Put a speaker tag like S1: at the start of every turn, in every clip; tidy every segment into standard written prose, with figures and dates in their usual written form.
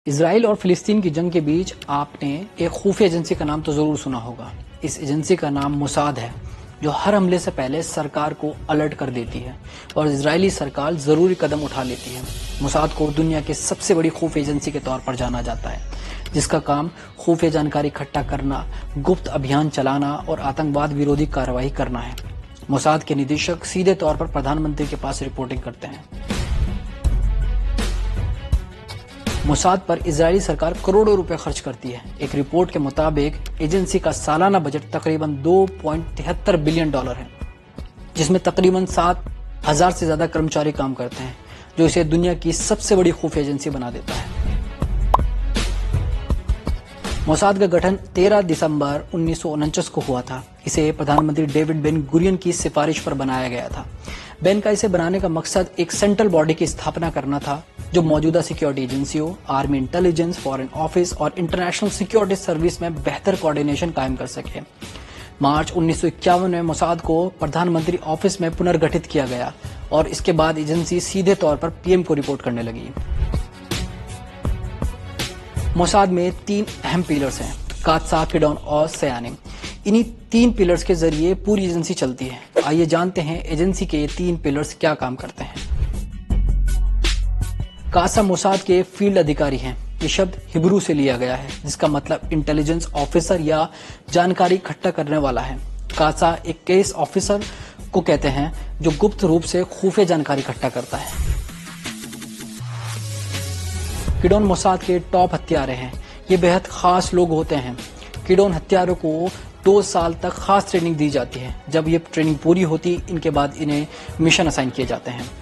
S1: Israel और फिलिस्तीन की जंग के बीच आपने एक खुफिया एजेंसी का नाम तो ज़रूर सुना होगा। इस एजेंसी का नाम मोसाद है, जो हर हमले से पहले सरकार को अलर्ट कर देती है और इजरायली सरकार ज़रूरी कदम उठा लेती है। मोसाद को दुनिया की सबसे बड़ी खुफिया एजेंसी के तौर पर जाना जाता है, जिसका काम खुफिया जानकारी इकट्ठा करना, गुप्त अभियान चलाना और आतंकवाद विरोधी कार्रवाई करना है। मोसाद के निदेशक सीधे तौर पर प्रधानमंत्री के पास रिपोर्टिंग करते हैं। मोसाद पर इजरायली सरकार करोड़ों रुपए खर्च करती है। एक रिपोर्ट के मुताबिक एजेंसी का सालाना बजट तकरीबन $2.73 बिलियन है, जिसमें तकरीबन 7,000 से ज्यादा कर्मचारी काम करते हैं, जो इसे दुनिया की सबसे बड़ी खुफिया एजेंसी बना देता है। मोसाद का गठन 13 दिसंबर 1949 को हुआ था। इसे प्रधानमंत्री डेविड बेन गुरियन की सिफारिश पर बनाया गया था। बेन का इसे बनाने का मकसद एक सेंट्रल बॉडी की स्थापना करना था, जो मौजूदा सिक्योरिटी एजेंसियों, आर्मी इंटेलिजेंस, फॉरेन ऑफिस और इंटरनेशनल सिक्योरिटी सर्विस में बेहतर कोऑर्डिनेशन कायम कर सके। मार्च 1951 में मोसाद को प्रधानमंत्री ऑफिस में पुनर्गठित किया गया और इसके बाद एजेंसी सीधे तौर पर पीएम को रिपोर्ट करने लगी। मोसाद में 3 अहम पिलर्स हैं: कात्सा, किडोन और सयानिम। इन्हीं 3 पिलर्स के जरिए पूरी एजेंसी चलती है। आइए जानते हैं एजेंसी के ये 3 पिलर्स क्या काम करते हैं। कासा मोसाद के फील्ड अधिकारी हैं। ये शब्द हिब्रू से लिया गया है, जिसका मतलब इंटेलिजेंस ऑफिसर या जानकारी इकट्ठा करने वाला है। कासा एक केस ऑफिसर को कहते हैं, जो गुप्त रूप से खुफिया जानकारी इकट्ठा करता है। किडोन मोसाद के टॉप हत्यारे हैं। ये बेहद खास लोग होते हैं। किडोन हत्यारों को 2 साल तक खास ट्रेनिंग दी जाती है। जब ये ट्रेनिंग पूरी होती, इनके बाद इन्हें मिशन असाइन किए जाते हैं।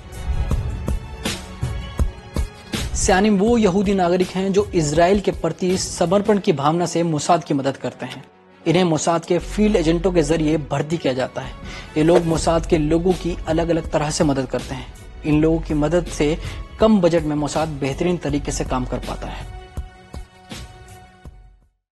S1: सयानिम वो यहूदी नागरिक हैं जो इजराइल के प्रति समर्पण की भावना से मोसाद की मदद करते हैं। इन्हें मोसाद के फील्ड एजेंटों के जरिए भर्ती किया जाता है। ये लोग मोसाद के लोगों की अलग अलग तरह से मदद करते हैं। इन लोगों की मदद से कम बजट में मोसाद बेहतरीन तरीके से काम कर पाता है।